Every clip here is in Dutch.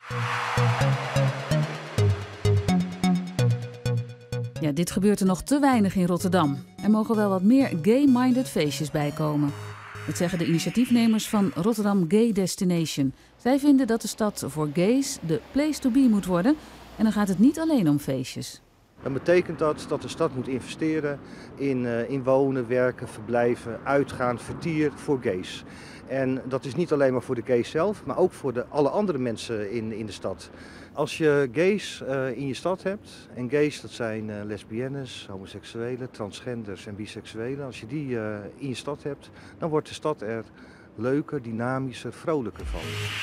Ja, dit gebeurt er nog te weinig in Rotterdam. Er mogen wel wat meer gay-minded feestjes bijkomen. Dat zeggen de initiatiefnemers van Rotterdam Gay Destination. Zij vinden dat de stad voor gays de place to be moet worden. En dan gaat het niet alleen om feestjes. Dan betekent dat de stad moet investeren in wonen, werken, verblijven, uitgaan, vertier voor gays. En dat is niet alleen maar voor de gays zelf, maar ook voor alle andere mensen in de stad. Als je gays in je stad hebt, en gays dat zijn lesbiennes, homoseksuelen, transgenders en biseksuelen. Als je die in je stad hebt, dan wordt de stad er leuker, dynamischer, vrolijker van.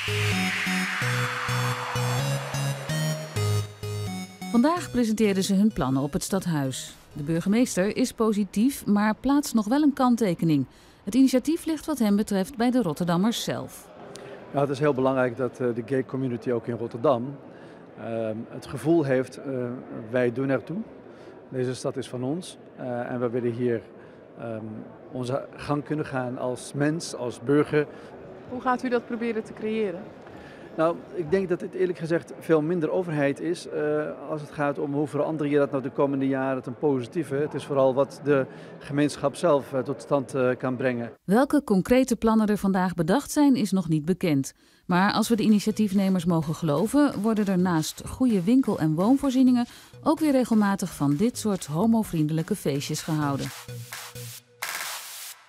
Vandaag presenteerden ze hun plannen op het stadhuis. De burgemeester is positief, maar plaatst nog wel een kanttekening. Het initiatief ligt wat hem betreft bij de Rotterdammers zelf. Nou, het is heel belangrijk dat de gay community ook in Rotterdam het gevoel heeft, wij doen ertoe. Deze stad is van ons en we willen hier onze gang kunnen gaan als mens, als burger. Hoe gaat u dat proberen te creëren? Nou, ik denk dat het eerlijk gezegd veel minder overheid is als het gaat om hoe verander je dat nou de komende jaren ten positieve. Het is vooral wat de gemeenschap zelf tot stand kan brengen. Welke concrete plannen er vandaag bedacht zijn is nog niet bekend. Maar als we de initiatiefnemers mogen geloven, worden er naast goede winkel- en woonvoorzieningen ook weer regelmatig van dit soort homovriendelijke feestjes gehouden.